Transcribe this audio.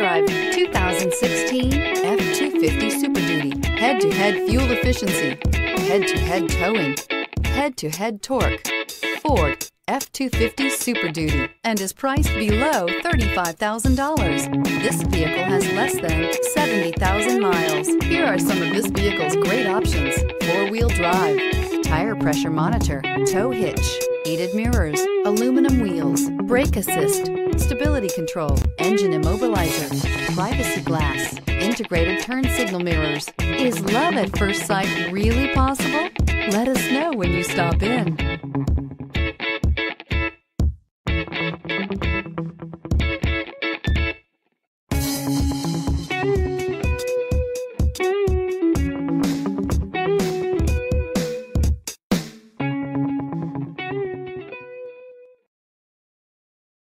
drive 2016 F-250 Super Duty. Head-to-head fuel efficiency, head-to-head towing, head-to-head torque. Ford F-250 Super Duty, and is priced below $35,000. This vehicle has less than 70,000 miles. Here are some of this vehicle's great options: four-wheel drive, tire pressure monitor, tow hitch, heated mirrors, aluminum wheels, brake assist, stability control, engine immobilizer, privacy glass, integrated turn signal mirrors. Is love at first sight really possible? Let us know when you stop in.